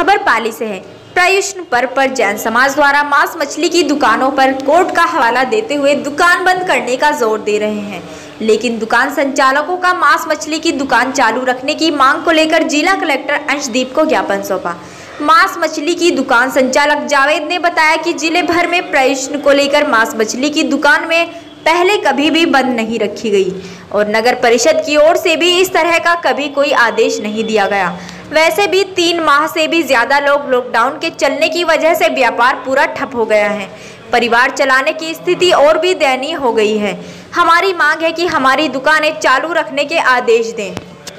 खबर पाली से है। प्रयुष्ण पर्व पर जैन समाज द्वारा मांस मछली की दुकानों पर कोर्ट का हवाला देते हुए दुकान बंद करने का जोर दे रहे हैं, लेकिन दुकान संचालकों का मांस मछली की दुकान चालू रखने की मांग को लेकर जिला कलेक्टर अंशदीप को ज्ञापन सौंपा। मांस मछली की दुकान संचालक जावेद ने बताया कि जिले भर में प्रयुष्ण को लेकर मांस मछली की दुकान में पहले कभी भी बंद नहीं रखी गई और नगर परिषद की ओर से भी इस तरह का कभी कोई आदेश नहीं दिया गया। वैसे भी 3 माह से भी ज्यादा लोग लॉकडाउन के चलने की वजह से व्यापार पूरा ठप हो गया है। परिवार चलाने की स्थिति और भी दयनीय हो गई है। हमारी मांग है कि हमारी दुकानें चालू रखने के आदेश दें।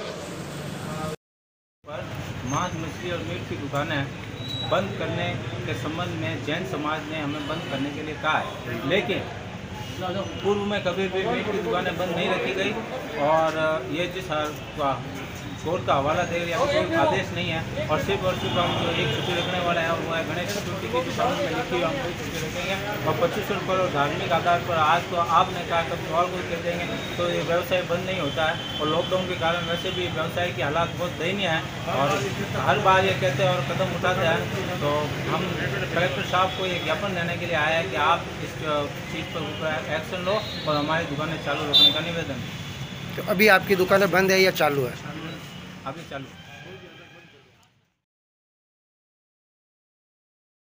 मांस मछली और मीट की दुकानें बंद करने के संबंध में जैन समाज ने हमें बंद करने के लिए कहा है, लेकिन पूर्व में कभी भी मीट की दुकानें बंद नहीं रखी गई और ये जिस कोर्ट का हवाला दे या कोई आदेश नहीं है। और सिर्फ हम जो एक छुट्टी रखने वाला है वो है गणेश चतुर्थी की जो कानून में लिखी हुई हम कोई छुट्टी रखेंगे और 25 रुपये और धार्मिक आधार पर आज तो आपने कहा कभी और कोई कह देंगे तो ये व्यवसाय बंद नहीं होता है। और लॉकडाउन के कारण वैसे भी व्यवसाय की हालात बहुत दयनीय है और हर बार ये कहते हैं और कदम उठाते हैं। तो हम कलेक्टर साहब को ये ज्ञापन देने के लिए आया है कि आप इस चीज़ पर एक्शन लो और हमारी दुकानें चालू रखने का निवेदन। तो अभी आपकी दुकानें बंद है या चालू है? अभी चालू।